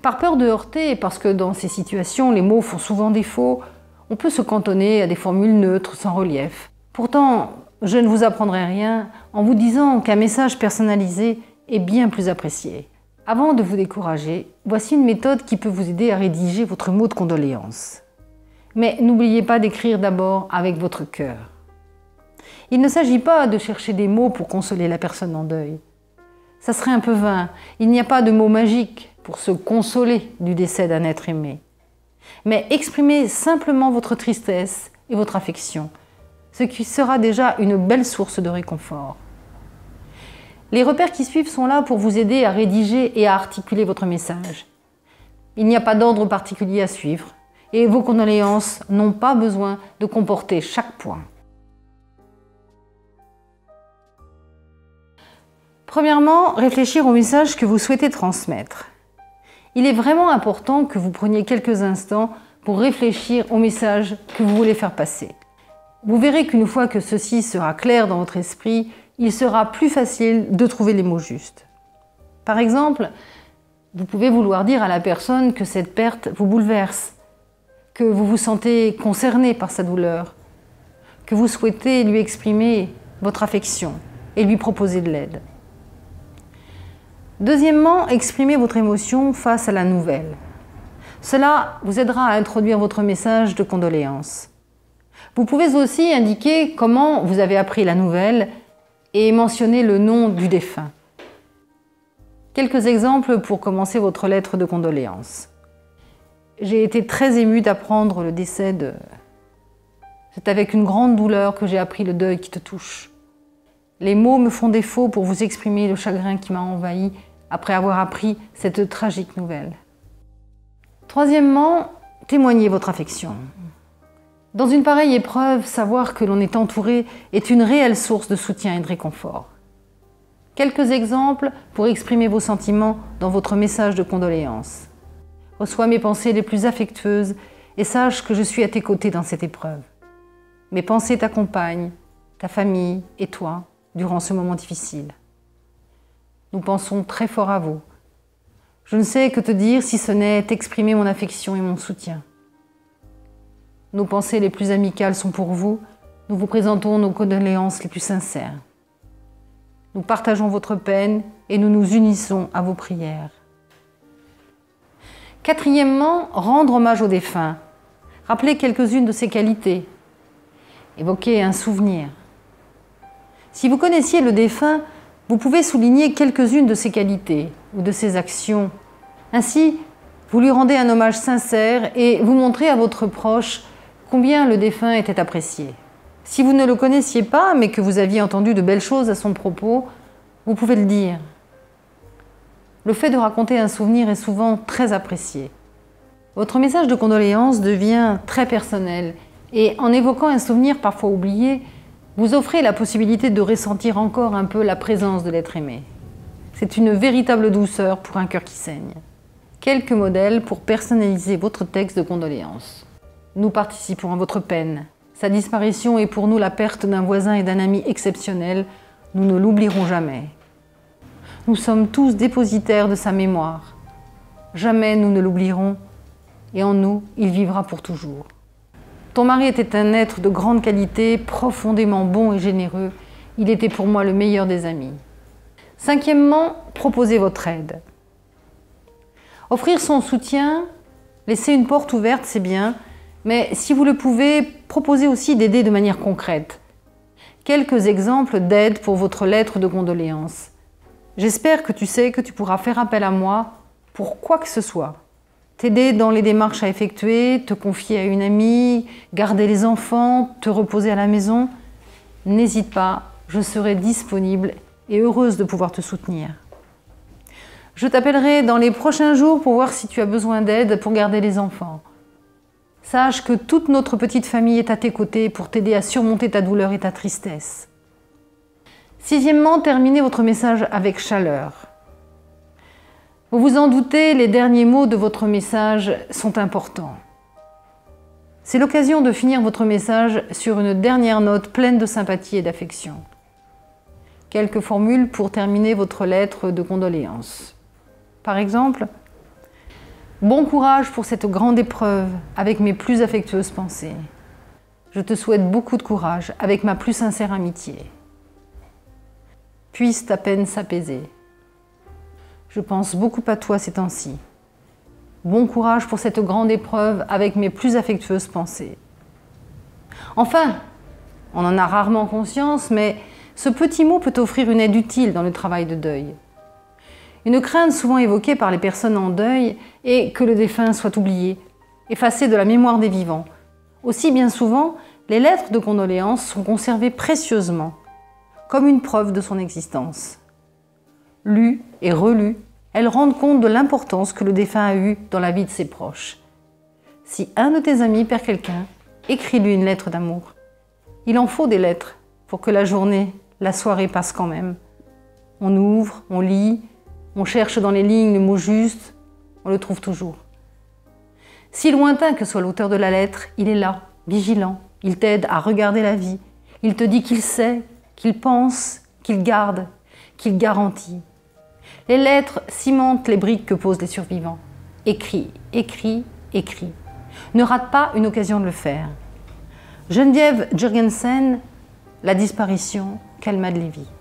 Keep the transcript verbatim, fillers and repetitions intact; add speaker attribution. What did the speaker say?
Speaker 1: Par peur de heurter, et parce que dans ces situations, les mots font souvent défaut, on peut se cantonner à des formules neutres, sans relief. Pourtant, je ne vous apprendrai rien en vous disant qu'un message personnalisé est bien plus apprécié. Avant de vous décourager, voici une méthode qui peut vous aider à rédiger votre mot de condoléance. Mais n'oubliez pas d'écrire d'abord avec votre cœur. Il ne s'agit pas de chercher des mots pour consoler la personne en deuil. Ça serait un peu vain. Il n'y a pas de mots magiques pour se consoler du décès d'un être aimé. Mais exprimez simplement votre tristesse et votre affection, ce qui sera déjà une belle source de réconfort. Les repères qui suivent sont là pour vous aider à rédiger et à articuler votre message. Il n'y a pas d'ordre particulier à suivre et vos condoléances n'ont pas besoin de comporter chaque point. Premièrement, réfléchir au message que vous souhaitez transmettre. Il est vraiment important que vous preniez quelques instants pour réfléchir au message que vous voulez faire passer. Vous verrez qu'une fois que ceci sera clair dans votre esprit, il sera plus facile de trouver les mots justes. Par exemple, vous pouvez vouloir dire à la personne que cette perte vous bouleverse, que vous vous sentez concerné par sa douleur, que vous souhaitez lui exprimer votre affection et lui proposer de l'aide. Deuxièmement, exprimez votre émotion face à la nouvelle. Cela vous aidera à introduire votre message de condoléances. Vous pouvez aussi indiquer comment vous avez appris la nouvelle et mentionner le nom du défunt. Quelques exemples pour commencer votre lettre de condoléances. J'ai été très émue d'apprendre le décès de... C'est avec une grande douleur que j'ai appris le deuil qui te touche. Les mots me font défaut pour vous exprimer le chagrin qui m'a envahi après avoir appris cette tragique nouvelle. Troisièmement, témoignez votre affection. Dans une pareille épreuve, savoir que l'on est entouré est une réelle source de soutien et de réconfort. Quelques exemples pour exprimer vos sentiments dans votre message de condoléances. Reçois mes pensées les plus affectueuses et sache que je suis à tes côtés dans cette épreuve. Mes pensées t'accompagnent, ta famille et toi, durant ce moment difficile. Nous pensons très fort à vous. Je ne sais que te dire si ce n'est t'exprimer mon affection et mon soutien. Nos pensées les plus amicales sont pour vous. Nous vous présentons nos condoléances les plus sincères. Nous partageons votre peine et nous nous unissons à vos prières. Quatrièmement, rendre hommage au défunt. Rappelez quelques-unes de ses qualités. Évoquez un souvenir. Si vous connaissiez le défunt, vous pouvez souligner quelques-unes de ses qualités ou de ses actions. Ainsi, vous lui rendez un hommage sincère et vous montrez à votre proche combien le défunt était apprécié. Si vous ne le connaissiez pas, mais que vous aviez entendu de belles choses à son propos, vous pouvez le dire. Le fait de raconter un souvenir est souvent très apprécié. Votre message de condoléances devient très personnel et en évoquant un souvenir parfois oublié, vous offrez la possibilité de ressentir encore un peu la présence de l'être aimé. C'est une véritable douceur pour un cœur qui saigne. Quelques modèles pour personnaliser votre texte de condoléances. Nous participons à votre peine. Sa disparition est pour nous la perte d'un voisin et d'un ami exceptionnel. Nous ne l'oublierons jamais. Nous sommes tous dépositaires de sa mémoire. Jamais nous ne l'oublierons et en nous, il vivra pour toujours. Ton mari était un être de grande qualité, profondément bon et généreux. Il était pour moi le meilleur des amis. Cinquièmement, proposez votre aide. Offrir son soutien, laisser une porte ouverte, c'est bien, mais si vous le pouvez, proposez aussi d'aider de manière concrète. Quelques exemples d'aide pour votre lettre de condoléances. J'espère que tu sais que tu pourras faire appel à moi pour quoi que ce soit. T'aider dans les démarches à effectuer, te confier à une amie, garder les enfants, te reposer à la maison. N'hésite pas, je serai disponible et heureuse de pouvoir te soutenir. Je t'appellerai dans les prochains jours pour voir si tu as besoin d'aide pour garder les enfants. Sache que toute notre petite famille est à tes côtés pour t'aider à surmonter ta douleur et ta tristesse. Sixièmement, terminez votre message avec chaleur. Vous vous en doutez, les derniers mots de votre message sont importants. C'est l'occasion de finir votre message sur une dernière note pleine de sympathie et d'affection. Quelques formules pour terminer votre lettre de condoléances. Par exemple, Bon courage pour cette grande épreuve avec mes plus affectueuses pensées. Je te souhaite beaucoup de courage avec ma plus sincère amitié. Puisse ta peine s'apaiser. Je pense beaucoup à toi ces temps-ci. Bon courage pour cette grande épreuve avec mes plus affectueuses pensées. Enfin, on en a rarement conscience, mais ce petit mot peut offrir une aide utile dans le travail de deuil. Une crainte souvent évoquée par les personnes en deuil est que le défunt soit oublié, effacé de la mémoire des vivants. Aussi bien souvent, les lettres de condoléances sont conservées précieusement, comme une preuve de son existence. Lues et relues, elles rendent compte de l'importance que le défunt a eue dans la vie de ses proches. Si un de tes amis perd quelqu'un, écris-lui une lettre d'amour. Il en faut des lettres pour que la journée, la soirée passe quand même. On ouvre, on lit, on cherche dans les lignes le mot juste, on le trouve toujours. Si lointain que soit l'auteur de la lettre, il est là, vigilant, il t'aide à regarder la vie, il te dit qu'il sait, qu'il pense, qu'il garde, qu'il garantit. Les lettres cimentent les briques que posent les survivants. Écris, écris, écris. Ne rate pas une occasion de le faire. Geneviève Jurgensen, La disparition, Kalma de Lévy.